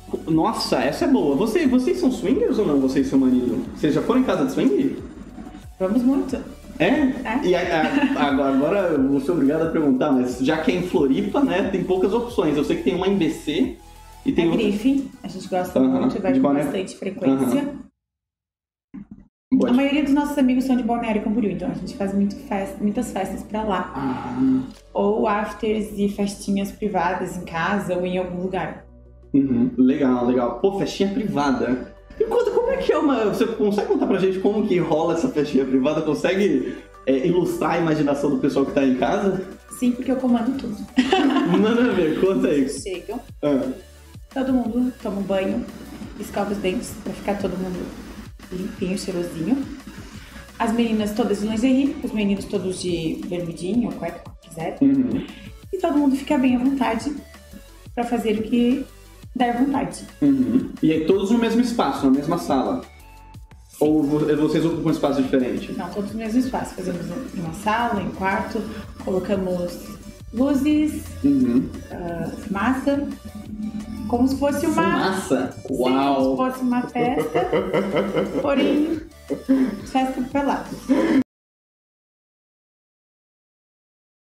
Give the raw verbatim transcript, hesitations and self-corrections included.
Nossa, essa é boa. Você, vocês são swingers ou não, você e seu marido? Vocês já foram em casa de swing? Vamos muito. É? É. E a, a, agora, agora eu vou ser obrigado a perguntar, mas já que é em Floripa, né, tem poucas opções. Eu sei que tem uma em B C e tem É outra... Grife, a gente gosta Uhum. muito, vai De com Balneário- bastante frequência. Uhum. A maioria dos nossos amigos são de Balneário Camboriú, então a gente faz muito festa, muitas festas pra lá. Ah, Ou afters e festinhas privadas em casa ou em algum lugar. uhum. Legal, legal. Pô, festinha privada. E conta, como é que é uma... Você consegue contar pra gente como que rola essa festinha privada? Consegue é, ilustrar a imaginação do pessoal que tá em casa? Sim, porque eu comando tudo. Manda ver, conta aí. Chegam, Ah. todo mundo toma um banho, escova os dentes pra ficar todo mundo limpinho, cheirosinho. As meninas todas de lingerie, os meninos todos de bermudinho ou cueca, como quiser. Uhum. E todo mundo fica bem à vontade pra fazer o que der vontade. Uhum. E aí todos no mesmo espaço, na mesma sala? Ou vo- vocês ocupam um espaço diferente? Não, todos no mesmo espaço. Fazemos em uma sala, em um quarto, colocamos luzes, Uhum. uh, fumaça, como se fosse uma... Fumaça? Sim, como Uau! se fosse uma festa, porém, festa pelada.